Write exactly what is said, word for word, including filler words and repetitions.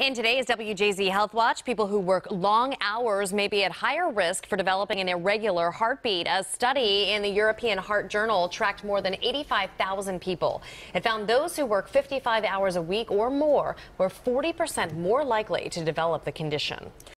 In today's W J Z Health Watch, people who work long hours may be at higher risk for developing an irregular heartbeat. A study in the European Heart Journal tracked more than eighty-five thousand people. It found those who work fifty-five hours a week or more were forty percent more likely to develop the condition.